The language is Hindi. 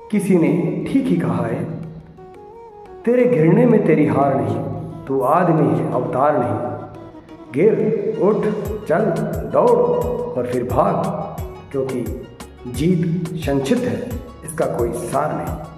किसी ने ठीक ही कहा है, तेरे गिरने में तेरी हार नहीं, तू आदमी है अवतार नहीं। गिर उठ चल दौड़ और फिर भाग, क्योंकि जीत संचित है, इसका कोई सार नहीं।